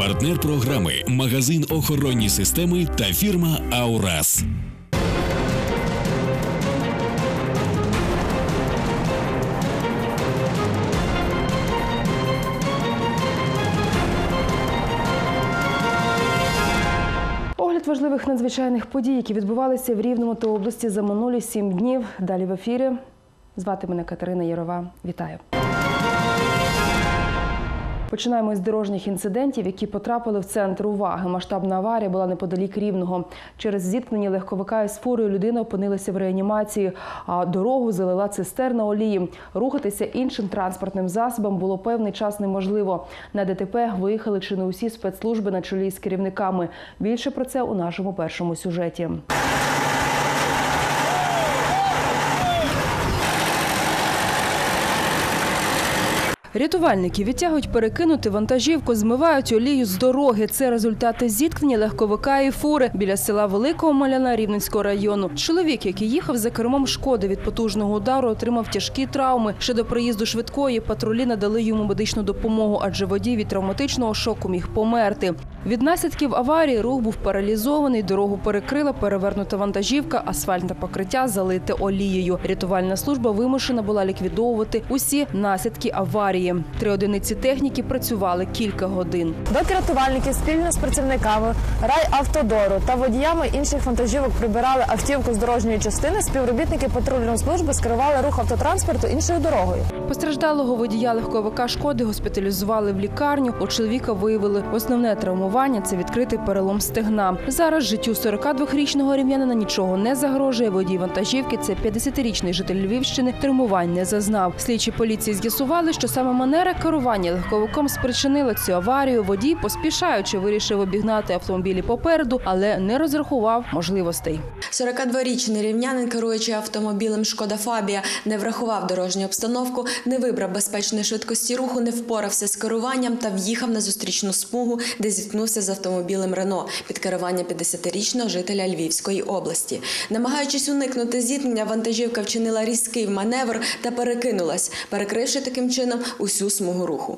Партнер програми – магазин охоронні системи та фірма «Аурас». Огляд важливих надзвичайних подій, які відбувалися в Рівному та області за минулі 7 днів. Далі в ефірі. Звати мене Катерина Ярова. Вітаю. Починаємо з дорожніх інцидентів, які потрапили в центр уваги. Масштабна аварія була неподалік Рівного. Через зіткнення легковика із фурою людина опинилася в реанімації, а дорогу залила цистерна олії. Рухатися іншим транспортним засобом було певний час неможливо. На ДТП виїхали чи не усі спецслужби на чолі з керівниками. Більше про це у нашому першому сюжеті. Рятувальники відтягують перекинути вантажівку, змивають олію з дороги. Це результати зіткнення легковика і фури біля села Великого Маляна Рівненського району. Чоловік, який їхав за кермом «Шкоди» від потужного удару, отримав тяжкі травми. Ще до приїзду швидкої патрулі надали йому медичну допомогу, адже водій від травматичного шоку міг померти. Від наслідків аварії рух був паралізований, дорогу перекрила перевернута вантажівка, асфальтне покриття залите олією. Рятувальна служба вимушена була ліквідовувати усі наслідки аварії. 3 одиниці техніки працювали кілька годин. Доки рятувальники спільно з працівниками райавтодору та водіями інших вантажівок прибирали автівку з дорожньої частини, співробітники патрульної служби скерували рух автотранспорту іншою дорогою. Постраждалого водія легковика «Шкоди» госпіталізували в лікарню. У чоловіка виявили основне травмування – це відкритий перелом стегна. Зараз життю 42-річного рівнянина нічого не загрожує. Водій вантажівки – це 50-річний житель Львівщини, травмувань не зазнав. Слідчі поліції з'ясували, що саме манера керування легковиком спричинила цю аварію. Водій, поспішаючи, вирішив обігнати автомобілі попереду, але не розрахував можливостей. 42-річний рівнянин, керуючи автомобілем «Шкода Фабія», не врахував дорожню обстановку, не вибрав безпечної швидкості руху, не впорався з керуванням та в'їхав на зустрічну смугу, де зіткнувся з автомобілем «Рено» під керуванням 50-річного жителя Львівської області. Намагаючись уникнути зіткнення, вантажівка вчинила різкий маневр та перекинулась, перекривши таким чином усю смугу руху.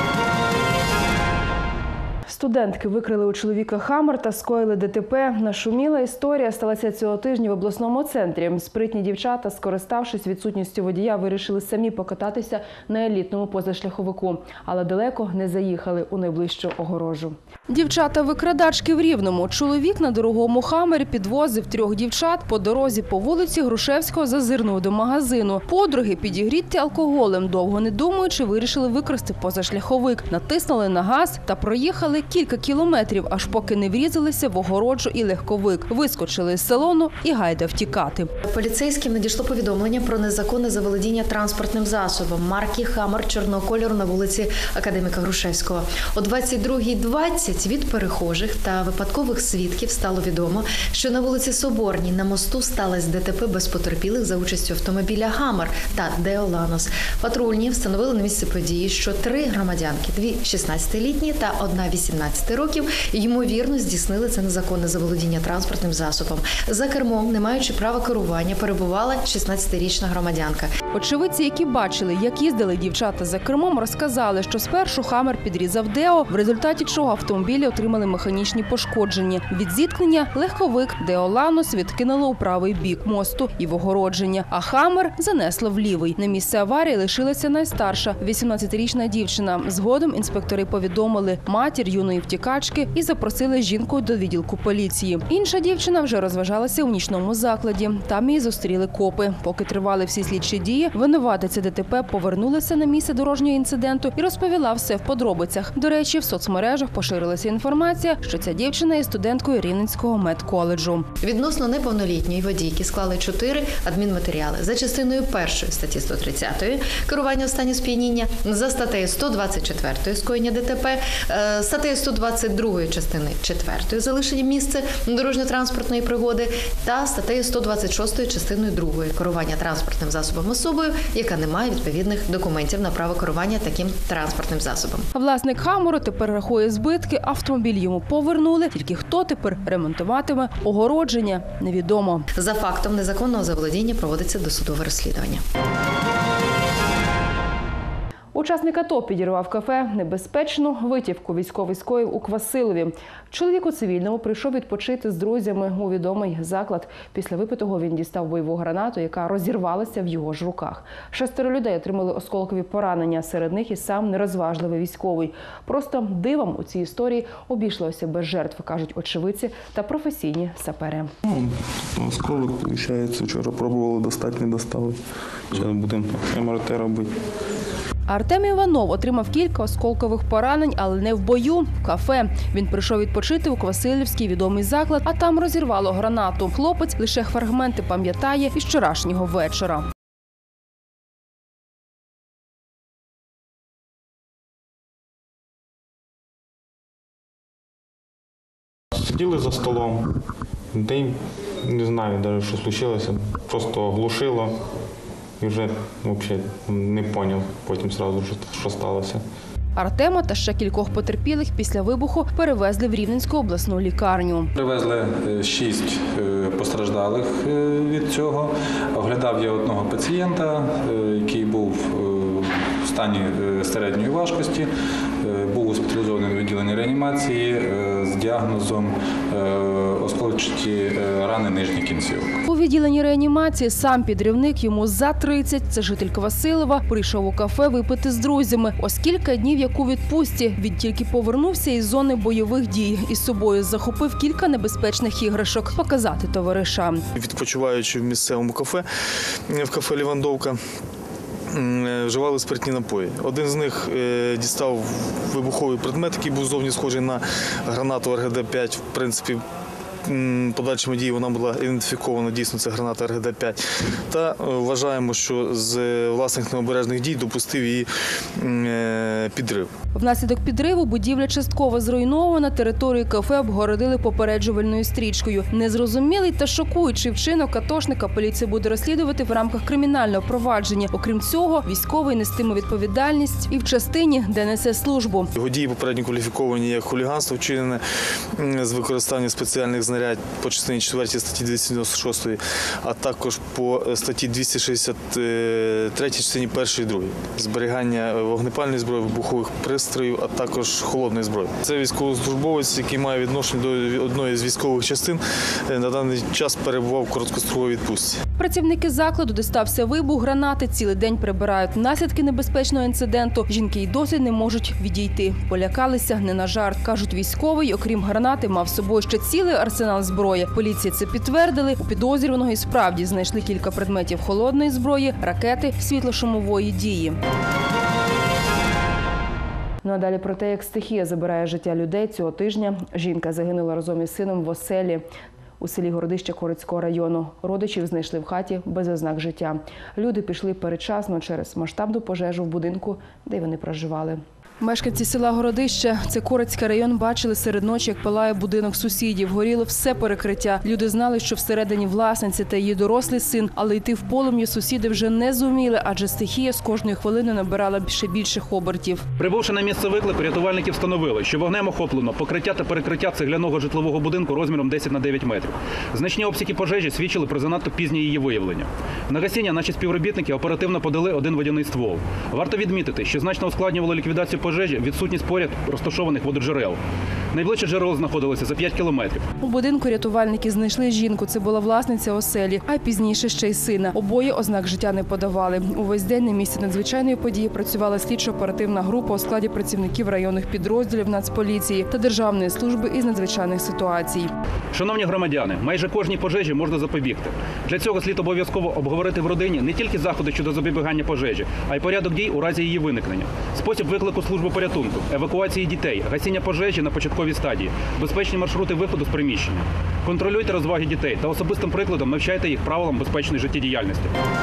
Студентки викрили у чоловіка «Хаммер» та скоїли ДТП. Нашуміла історія сталася цього тижня в обласному центрі. Спритні дівчата, скориставшись відсутністю водія, вирішили самі покататися на елітному позашляховику. Але далеко не заїхали у найближчу огорожу. Дівчата-викрадачки в Рівному. Чоловік на дорогому «Хаммері» підвозив 3 дівчат. По дорозі по вулиці Грушевського зазирнув до магазину. Подруги, підігріті алкоголем, довго не думаючи, вирішили викрасти позашляховик. Натиснули на газ та проїхали кілька кілометрів, аж поки не врізалися в огороджу і легковик. Вискочили з салону і гайда втікати. Поліцейським надійшло повідомлення про незаконне заволодіння транспортним засобом марки «Хаммер» чорного кольору на вулиці Академіка Грушевського. О 22:20 від перехожих та випадкових свідків стало відомо, що на вулиці Соборній на мосту сталося ДТП без потерпілих за участю автомобіля «Хаммер» та «Део Ланос». Патрульні встановили на місці події, що 3 громадянки, 2 16-літні та 1 18 років, ймовірно, здійснили це незаконне заволодіння транспортним засобом. За кермом, не маючи права керування, перебувала 16-річна громадянка. Очевидці, які бачили, як їздили дівчата за кермом, розказали, що спершу «Хаммер» підрізав «Део», в результаті чого автомобілі отримали механічні пошкодження. Від зіткнення легковик «Део Ланос» відкинуло у правий бік мосту і в огородження, а «Хаммер» занесло в лівий. На місце аварії лишилася найстарша, 18-річна дівчина. Згодом інспектори повідомили матір юної втікачки і запросили жінку до відділку поліції. Інша дівчина вже розважалася у нічному закладі. Там її зустріли копи. Поки тривали всі слідчі дії, винуватиця ДТП повернулася на місце дорожнього інциденту і розповіла все в подробицях. До речі, в соцмережах поширилася інформація, що ця дівчина є студенткою Рівненського медколеджу. Відносно неповнолітньої водійки склали 4 адмінматеріали. За частиною 1 статті 130 керування в стані сп'яніння, за статтею 124 скоєння ДТП, статтею 122 частини 4 залишення місця дорожньо-транспортної пригоди та статтею 126 частиною 2 керування транспортним засобом особою, яка не має відповідних документів на право керування таким транспортним засобом. Власник «Хаммеру» тепер рахує збитки, автомобіль йому повернули, тільки хто тепер ремонтуватиме огородження – невідомо. За фактом незаконного заволодіння проводиться досудове розслідування. У Учасник АТО підірвав кафе. Небезпечну витівку військовий скоїв у Квасилові. Чоловік у цивільному прийшов відпочити з друзями у відомий заклад. Після випитого він дістав бойову гранату, яка розірвалася в його ж руках. 6 людей отримали осколкові поранення, серед них і сам нерозважливий військовий. Просто дивом у цій історії обійшлося без жертв, кажуть очевидці та професійні сапери. Осколок, виходить, вчора пробували достати, не достали. Зараз будемо МРТ робити. Артем Іванов отримав кілька осколкових поранень, але не в бою, в кафе. Він прийшов відпочити у Квасилівський відомий заклад, а там розірвало гранату. Хлопець лише фрагменти пам'ятає із вчорашнього вечора. Сиділи за столом, день, не знаю навіть, що случилося, просто оглушило і вже взагалі не зрозумів потім одразу, що сталося. Артема та ще кількох потерпілих після вибуху перевезли в Рівненську обласну лікарню. Привезли 6 постраждалих від цього. Оглядав я одного пацієнта, який був в стані середньої важкості, був госпіталізований в відділенні реанімації з діагнозом осколчаті рани нижніх кінцівок. У відділенні реанімації сам підривник, йому за 30, це житель Квасилова, прийшов у кафе випити з друзями. Ось кілька днів як у відпустці. Він тільки повернувся із зони бойових дій. Із собою захопив кілька небезпечних іграшок показати товаришам. Відпочиваючи в місцевому кафе, в кафе «Лівандовка», вживали спиртні напої. Один з них дістав вибуховий предмет, який був зовні схожий на гранату РГД-5. В принципі, подальшими діями вона була ідентифікована, дійсно це граната РГД-5. Та вважаємо, що з власних необережних дій допустив її підрив. Внаслідок підриву будівля частково зруйнована, територію кафе обгородили попереджувальною стрічкою. Незрозумілий та шокуючий вчинок атошника поліція буде розслідувати в рамках кримінального провадження. Окрім цього, військовий нестиме відповідальність і в частині, де несе службу. Його дії попередньо кваліфіковані як хуліганство, вчинене з використанням спеціальних знарядь по частині 4 статті 296, а також по статті 263 частині 1 і 2. Зберігання вогнепальної зброї, вибухових пристроїв, а також холодної зброї. Це військовослужбовець, який має відношення до одної з військових частин, на даний час перебував в короткостроковій відпустці. Працівники закладу, де стався вибух гранати, цілий день прибирають наслідки небезпечного інциденту. Жінки й досі не можуть відійти. Полякалися не на жарт. Кажуть, військовий, окрім гранати, мав з собою ще цілий арсенал зброї. Поліція це підтвердили. У підозрюваного і справді знайшли кілька предметів холодної зброї, ракети, світлошумової дії. Ну а далі про те, як стихія забирає життя людей цього тижня. Жінка загинула разом із сином в оселі у селі Городище Корицького району. Родичів знайшли в хаті без ознак життя. Люди пішли передчасно через масштабну пожежу в будинку, де вони проживали. Мешканці села Городище, це Корицький район, бачили серед ночі, як палає будинок сусідів. Горіло все перекриття. Люди знали, що всередині власниці та її дорослий син, але йти в полум'я сусіди вже не зуміли, адже стихія з кожної хвилини набирала ще більших обертів. Прибувши на місце виклику, рятувальники встановили, що вогнем охоплено покриття та перекриття цегляного житлового будинку розміром 10 на 9 метрів. Значні обсяги пожежі свідчили про занадто пізнє її виявлення. На гасіння наші співробітники оперативно подали один водяний ствол. Варто відмітити, що значно ускладнювало ліквідацію пожежі відсутність поряд розташованих вододжерел. Найближче джерело знаходилося за 5 кілометрів. У будинку рятувальники знайшли жінку. Це була власниця оселі, а пізніше ще й сина. Обоє ознак життя не подавали. Увесь день на місці надзвичайної події працювала слідчо-оперативна група у складі працівників районних підрозділів Нацполіції та Державної служби із надзвичайних ситуацій. Шановні громадяни, майже кожній пожежі можна запобігти. Для цього слід обов'язково обговорити в родині не тільки заходи щодо запобігання пожежі, а й порядок дій у разі її виникнення. Спосіб виклику служби порятунку, евакуації дітей, гасіння пожежі на початковій стадії, безпечні маршрути виходу з приміщення. Контролюйте розваги дітей та особистим прикладом навчайте їх правилам безпечної життєдіяльності.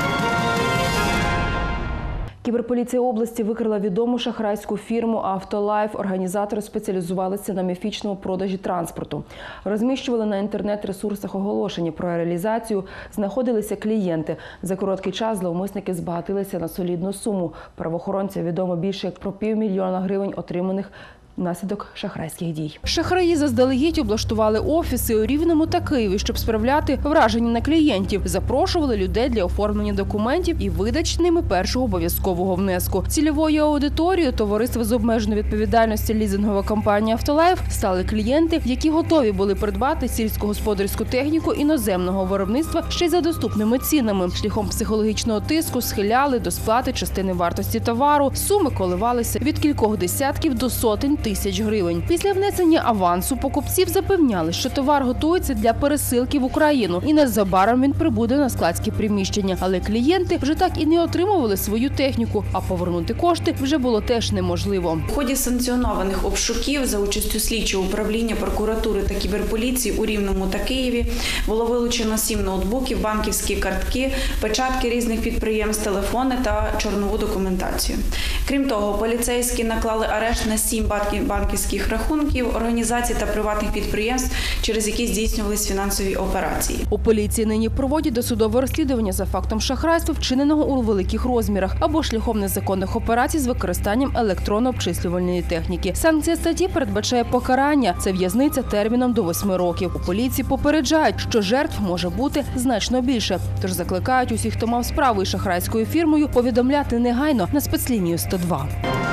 Кіберполіція області викрила відому шахрайську фірму «Автолайф». Організатори спеціалізувалися на міфічному продажі транспорту. Розміщували на інтернет-ресурсах оголошення про реалізацію, знаходилися клієнти. За короткий час зловмисники збагатилися на солідну суму. Правоохоронцям відомо більше як про 500 000 гривень, отриманих внаслідок шахрайських дій. Шахраї заздалегідь облаштували офіси у Рівному та Києві, щоб справляти враження на клієнтів. Запрошували людей для оформлення документів і видач ними першого обов'язкового внеску. Цільовою аудиторією товариства з обмеженою відповідальністю лізингова компанія «Автолайф» стали клієнти, які готові були придбати сільськогосподарську техніку іноземного виробництва ще й за доступними цінами. Шляхом психологічного тиску схиляли до сплати частини вартості товару. Суми коливалися від кількох десятків до сотень тисяч гривень. Після внесення авансу покупців запевняли, що товар готується для пересилки в Україну і незабаром він прибуде на складські приміщення. Але клієнти вже так і не отримували свою техніку, а повернути кошти вже було теж неможливо. В ході санкціонованих обшуків за участю слідчого управління прокуратури та кіберполіції у Рівному та Києві було вилучено 7 ноутбуків, банківські картки, печатки різних підприємств, телефони та чорнову документацію. Крім того, поліцейські наклали арешт на 7 банківських рахунків, організацій та приватних підприємств, через які здійснювались фінансові операції. У поліції нині проводять досудове розслідування за фактом шахрайства, вчиненого у великих розмірах, або шляхом незаконних операцій з використанням електронно-обчислювальної техніки. Санкція статті передбачає покарання – це в'язниця терміном до 8 років. У поліції попереджають, що жертв може бути значно більше. Тож закликають усіх, хто мав справу із шахрайською фірмою, повідомляти негайно на спецлінію 102.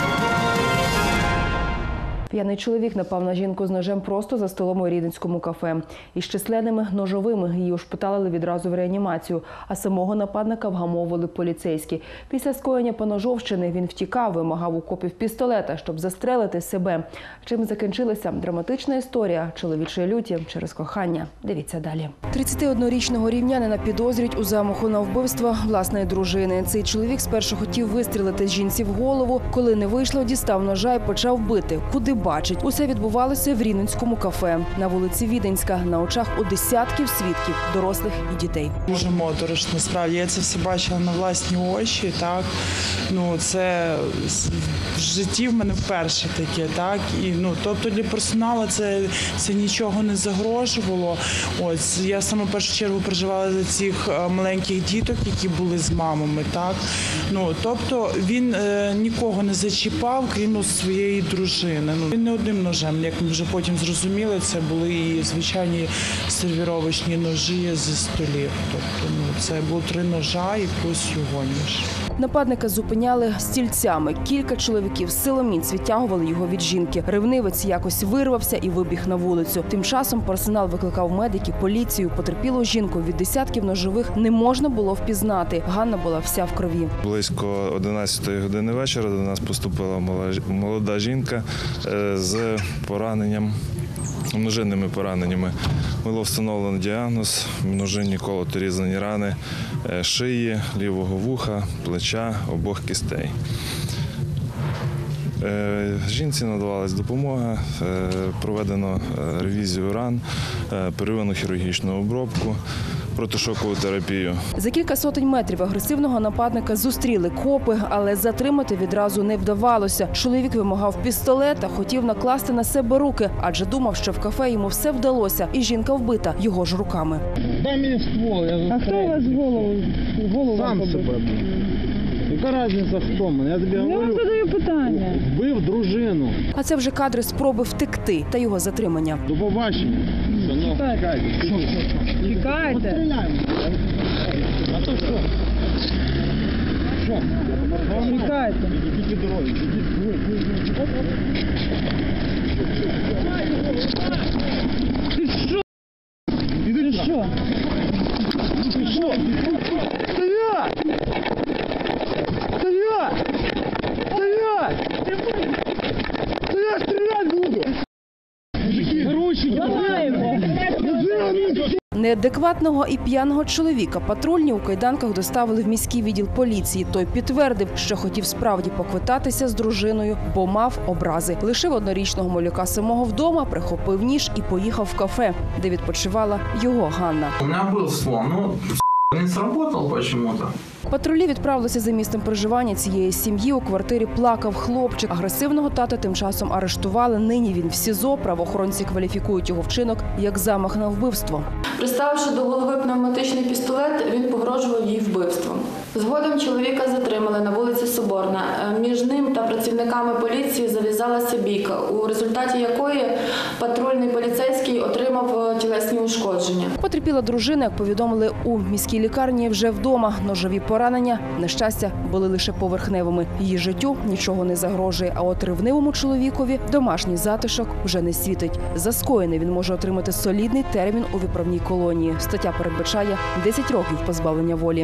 П'яний чоловік напав на жінку з ножем просто за столом у рівненському кафе. Із численними ножовими її ушпиталили відразу в реанімацію, а самого нападника вгамовували поліцейські. Після скоєння поножовщини він втікав, вимагав у копів пістолета, щоб застрелити себе. Чим закінчилася драматична історія чоловічої люті через кохання? Дивіться далі. 31-річного рівнянина підозрюють у замаху на вбивство власної дружини. Цей чоловік спершу хотів вистрілити жінці в голову. Коли не вийшло, дістав ножа і почав бити. Куди бачить. Усе відбувалося в рівненському кафе на вулиці Віденська, на очах у десятків свідків, дорослих і дітей. Дуже моторошно, насправді. Я це все бачила на власні очі, так. Це в житті в мене вперше таке, так. І, тобто для персоналу це нічого не загрожувало. Ось, я саме в першу чергу переживала за цих маленьких діток, які були з мамами, так. Тобто він нікого не зачіпав, крім своєї дружини. Він не одним ножем, як ми вже потім зрозуміли, це були і звичайні сервіровочні ножі зі столів. Тобто, це було 3 ножа і плюс його ніж. Нападника зупиняли стільцями. Кілька чоловіків силоміць відтягували його від жінки. Ревнивець якось вирвався і вибіг на вулицю. Тим часом персонал викликав медиків, поліцію. Потерпілу жінку від десятків ножових не можна було впізнати. Ганна була вся в крові. Близько 11 години вечора до нас поступила молода жінка з пораненням, множинними пораненнями. Було встановлено діагноз, множинні колоти різані рани шиї, лівого вуха, плеча, обох кістей. Жінці надавалась допомога, проведено ревізію ран, первинну хірургічну обробку, протишокову терапію. За кілька сотень метрів агресивного нападника зустріли копи, але затримати відразу не вдавалося. Чоловік вимагав пістолета, хотів накласти на себе руки, адже думав, що в кафе йому все вдалося, і жінка вбита його ж руками. Дай мені ствол, я застрелю. А хто у вас голову? Сам себе. Яка різниця хто мене? Я тобі говорю, я задаю питання. Вбив дружину. А це вже кадри спроби втекти та його затримання. До побачення. Чекайте. А то що? Що? Чекайте. Ідіть дороги. Ти що? Ти що? Ти що? Стоять! Стоять! Стоять! Стоять, стрелять буду! Неадекватного і п'яного чоловіка патрульні у кайданках доставили в міський відділ поліції. Той підтвердив, що хотів справді поквитатися з дружиною, бо мав образи. Лишив однорічного малюка самого вдома, прихопив ніж і поїхав в кафе, де відпочивала його Ганна. У мене був слон, не сработав почему-то. Патрулі відправилися за місцем проживання цієї сім'ї. У квартирі плакав хлопчик. Агресивного тата тим часом арештували. Нині він в СІЗО. Правоохоронці кваліфікують його вчинок як замах на вбивство. Приставивши до голови пневматичний пістолет, він погрожував їй вбивством. Згодом чоловіка затримали на вулиці Соборна. Між ним та працівниками поліції зав'язалася бійка, у результаті якої патрульний поліцейський отримав тілесні ушкодження. Потерпіла дружина, як повідомили у міській лікарні, вже вдома. Ножові поранення, на щастя, були лише поверхневими. Її життю нічого не загрожує, а от ревнивому чоловікові домашній затишок вже не світить. За скоєне він може отримати солідний термін у виправній колонії. Стаття передбачає 10 років позбавлення волі.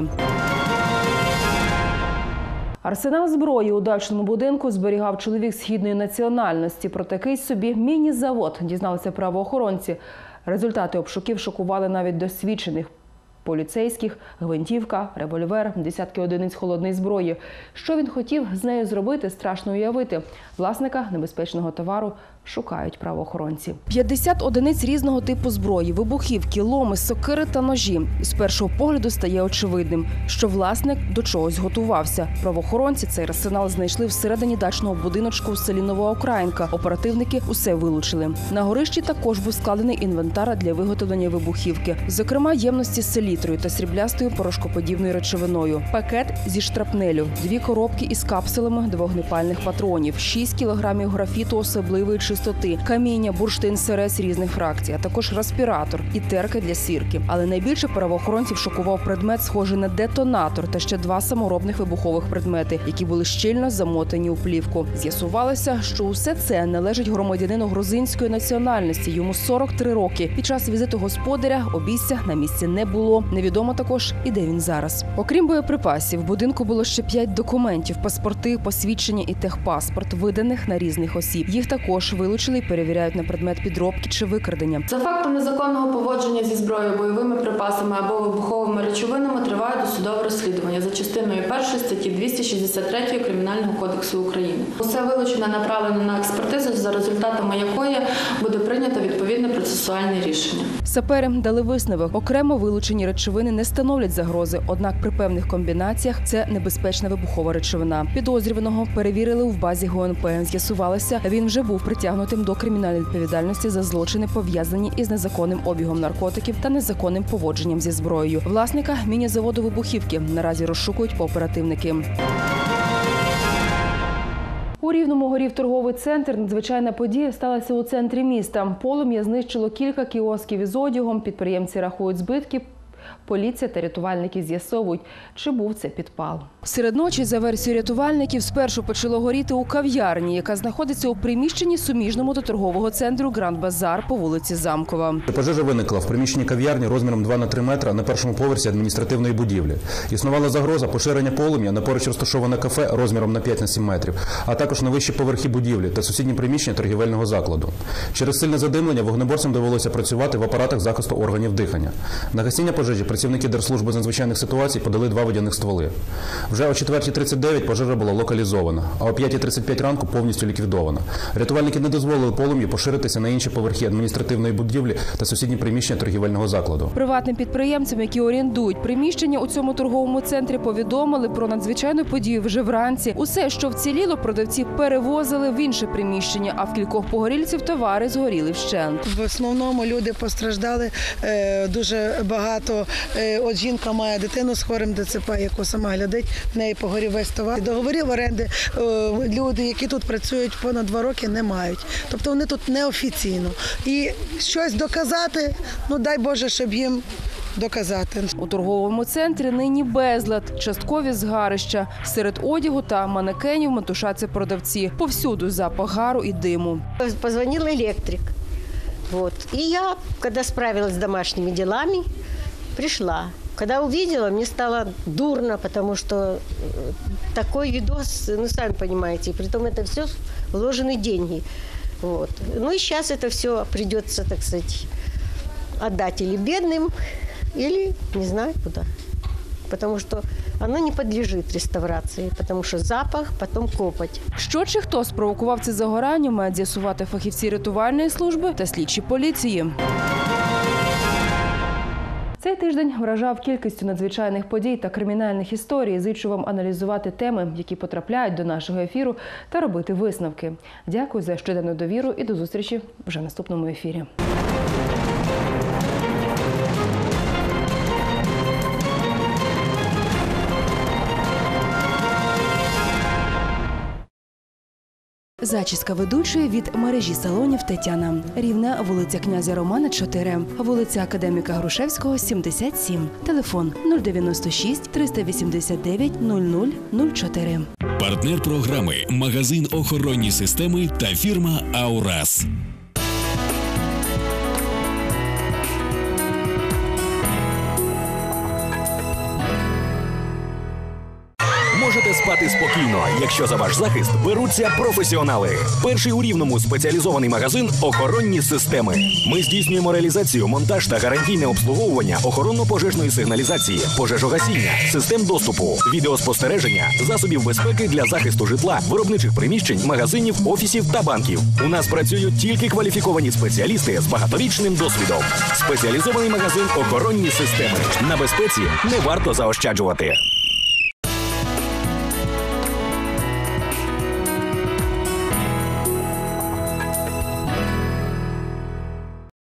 Арсенал зброї у дачному будинку зберігав чоловік східної національності. Про такий собі міні-завод дізналися правоохоронці. Результати обшуків шокували навіть досвідчених поліцейських. Гвинтівка, револьвер, десятки одиниць холодної зброї. Що він хотів з нею зробити, страшно уявити. Власника небезпечного товару шукають правоохоронці. 50 одиниць різного типу зброї, вибухівки, ломи, сокири та ножі. З першого погляду стає очевидним, що власник до чогось готувався. Правоохоронці цей арсенал знайшли всередині дачного будиночку у селі Нова Українка. Оперативники усе вилучили. На горищі також був складений інвентар для виготовлення вибухівки. Зокрема, ємності з селітрою та сріблястою порошкоподібною речовиною. Пакет зі штрапнелю, 2 коробки із капсулами до вогнепальних патронів, 6 кілограмів графіту особливої чистоти, каміння, бурштин, сирець різних фракцій, а також респіратор і терки для свірки. Але найбільше правоохоронців шокував предмет, схожий на детонатор, та ще 2 саморобних вибухових предмети, які були щільно замотані у плівку. З'ясувалося, що усе це належить громадянину грузинської національності. Йому 43 роки. Під час візиту господаря обійстя на місці не було. Невідомо також і де він зараз. Окрім боєприпасів, в будинку було ще 5 документів: паспорти, посвідчення і техпаспорт, виданих на різних осіб. Їх також вилучили і перевіряють на предмет підробки чи викрадення. За фактом незаконного поводження зі зброєю, бойовими припасами або вибуховими речовинами триває досудове розслідування за частиною 1 статті 263 Кримінального кодексу України. Усе вилучене направлено на експертизу, за результатами якої буде прийнято відповідне процесуальне рішення. Сапери дали висновок. Окремо вилучені речовини не становлять загрози, однак при певних комбінаціях це небезпечна вибухова речовина. Підозрюваного перевірили в базі ГУНП. З'ясувалося, він вже був притягнутим до кримінальної відповідальності за злочини, пов'язані із незаконним обігом наркотиків та незаконним поводженням зі зброєю. Власника міні-заводу вибухівки наразі розшукують оперативники. У Рівному горів торговий центр. Надзвичайна подія сталася у центрі міста. Полум'я знищило кілька кіосків із одягом. Підприємці рахують збитки. Поліція та рятувальники з'ясовують, чи був це підпал. Серед ночі, за версією рятувальників, спершу почало горіти у кав'ярні, яка знаходиться у приміщенні суміжному до торгового центру «Гранд Базар» по вулиці Замкова. Пожежа виникла в приміщенні кав'ярні розміром 2 на 3 метра на першому поверсі адміністративної будівлі. Існувала загроза поширення полум'я на поруч розташоване кафе розміром на 5 на 7 метрів, а також на вищі поверхи будівлі та сусідні приміщення торгівельного закладу. Через сильне задимлення вогнеборцям довелося працювати в апаратах захисту органів дихання. На гасіння пожежі працівники Держслужби з надзвичайних ситуацій подали 2 водяних стволи. Вже о 4:39 пожежа була локалізована, а о 5:35 ранку повністю ліквідована. Рятувальники не дозволили полум'ю поширитися на інші поверхи адміністративної будівлі та сусідні приміщення торгівельного закладу. Приватним підприємцям, які орендують приміщення у цьому торговому центрі, повідомили про надзвичайну подію вже вранці. Усе, що вціліло, продавці перевозили в інше приміщення, а в кількох погорільців товари згоріли вщент. В основному люди постраждали дуже багато. От жінка має дитину з хворим ДЦП, яку сама глядить, в неї погорів весь товар. Договорів оренди люди, які тут працюють понад 2 роки, не мають. Тобто вони тут неофіційно. І щось доказати, ну дай Боже, щоб їм доказати. У торговому центрі нині безлад, часткові згарища. Серед одягу та манекенів метушаться продавці. Повсюду запах гару і диму. Позвонил электрик. Вот. И я, когда справилась с домашними делами, пришла. Когда увидела, мне стало дурно, потому что такой видос, ну, сами понимаете, и притом это все вложены деньги. Вот. Ну и сейчас это все придется, так сказать, отдать или бедным, или не знаю куда. Потому что оно не подлежит реставрації, тому що запах, потім копоть. Що чи хто спровокував це загорання, мають з'ясувати фахівці рятувальної служби та слідчі поліції. Цей тиждень вражав кількістю надзвичайних подій та кримінальних історій. Зичу вам аналізувати теми, які потрапляють до нашого ефіру, та робити висновки. Дякую за щоденну довіру і до зустрічі вже в наступному ефірі. Зачіска ведучої від мережі салонів «Тетяна». Рівне, вулиця князя Романа, 4. Вулиця Академіка Грушевського, 77. Телефон 096 389 0004. Партнер програми – магазин охоронні системи та фірма «Аурас». Можете спати спокійно, якщо за ваш захист беруться професіонали. Перший у Рівному спеціалізований магазин «Охоронні системи». Ми здійснюємо реалізацію, монтаж та гарантійне обслуговування охоронно-пожежної сигналізації, пожежогасіння, систем доступу, відеоспостереження, засобів безпеки для захисту житла, виробничих приміщень, магазинів, офісів та банків. У нас працюють тільки кваліфіковані спеціалісти з багаторічним досвідом. Спеціалізований магазин «Охоронні системи». На безпеці не варто заощаджувати.